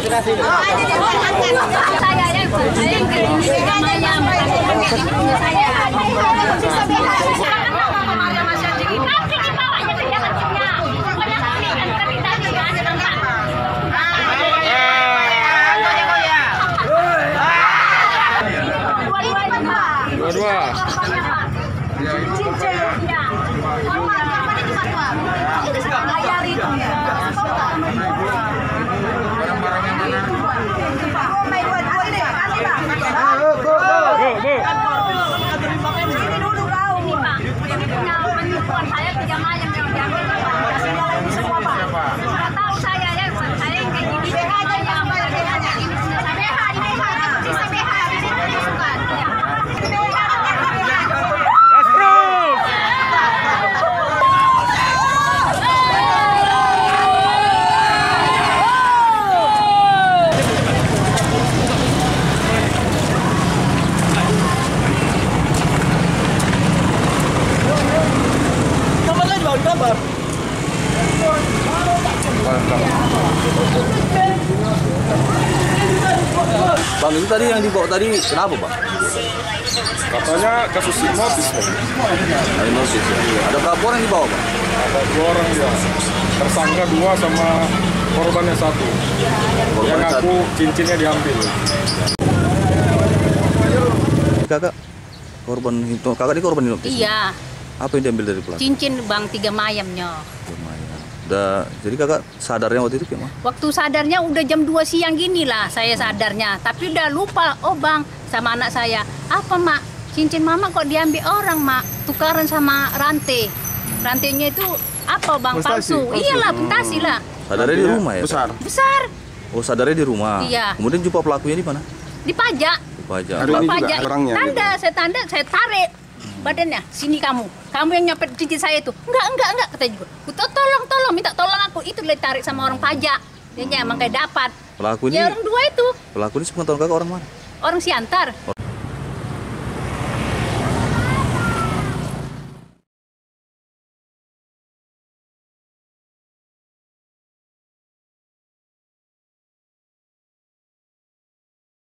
Bang, itu tadi yang dibawa tadi kenapa, Bang? Katanya kasus hipnotis, Bang. Hipnotis ya. Ada berapa orang yang dibawa, Bang? Ada 2 orang ya. Tersangka 2 sama korbannya 1. Yang ngaku cincinnya diambil. Kakak, kakak ini korban hipnotis? Iya. Apa yang diambil dari pelaku? Cincin, Bang, 3 mayamnya. Udah, jadi kakak sadarnya waktu itu gimana? Waktu sadarnya udah jam 2 siang gini lah saya sadarnya. Tapi udah lupa, oh Bang, sama anak saya. Apa, Mak? Cincin Mama kok diambil orang, Mak? Tukaran sama rantai. Rantainya itu apa, Bang? Palsu. Iyalah, pentasi lah. Sadarnya di rumah ya? Besar. Besar. Oh, sadarnya di rumah? Iya. Kemudian jumpa pelakunya di mana? Di pajak. Di pajak. Hari ini juga Pajak. orangnya. Tanda, saya tarik. Badannya, sini kamu yang nyopet cincin saya itu. Enggak, kata juga. Tolong, minta tolong aku. Itu ditarik sama orang pajak. Dia emang kayak dapat. Pelaku ini? Ya orang 2 itu. Pelaku ini sepengetahuan kakak orang mana? Orang Siantar.